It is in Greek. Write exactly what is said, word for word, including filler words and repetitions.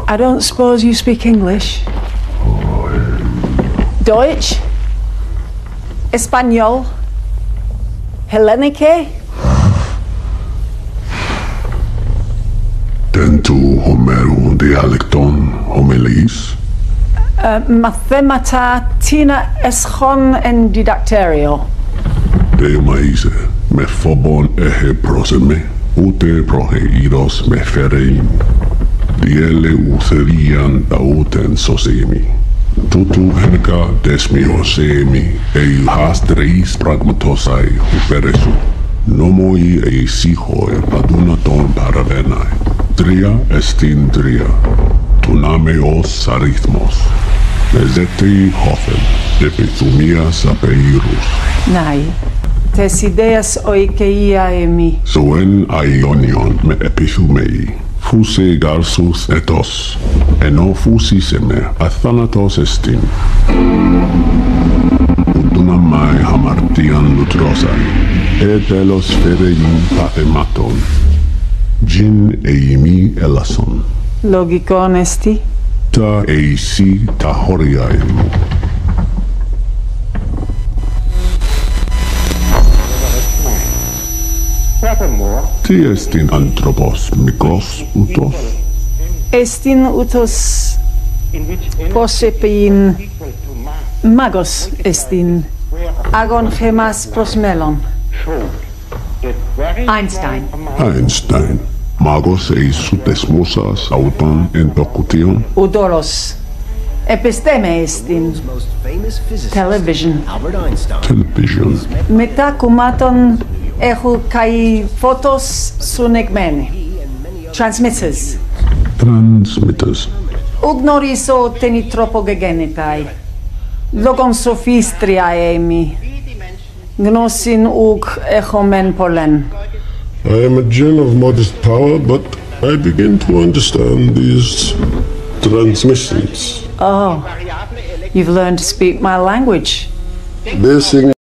I don't suppose you speak English? Deutsch? Espanol? Ελληνικά? Δεν του Homero διάλεκτον ομιλείς? Μαθήματα τίνα εσχόν εν διδακτήριο. Δεομαΐζε, με φόβον έχε πρόσεμε, ούτε προχεΐρος με φερεΐν. Διέλε ουθερίαν τα ούτεν σωσέμι. Τούτου χέρκα δεσμιωσέμι, ειλχάς τρεΐς πραγματώσαι υπέρεσου. Νόμοι εισήχοε παντούνατον παραβαίναι. Τρία εστίν τρία. Του νάμε ως αριθμός. Μεζέτη χώθεν, επιθυμίας απεήρους. Ναι, τες ιδέες οικεία εμεί. Ζωέν αϊόνιον με επιθυμεί. Φούσε γάρσους ετός, ενώ φούσισε με αθάνατος εστίν. Ουδούνα μάι χαμαρτίαν λουτρώσαν, ε τέλος φερεήν παθεμάτων. Τζιν εημί ελασον. Λογικόν εστι. Τα εισί τα χωριά εμού. Τι εστιν άνθρωπος μικρός ούτως? Εστιν ούτως πως επίν μάγος εστιν άγον χεμάς προς μέλλον. Einstein. Einstein. Μάγος εισού τεσμούσας αούτον εν το κουτίον. Ουδόρος. Επιστέμε εστιν. Television. Television. Μετά κουμάτων έχω καεί φώτος συνεγμένοι. Transmitters. Transmitters. Ουκ γνωρίζω τένι τρόπο γεγέννηται. Λόγον σοφίστρια έμι. Γνώσιν ουκ έχομεν πολλέν. I am a Jinn of modest power, but I begin to understand these transmissions. Oh, you've learned to speak my language. This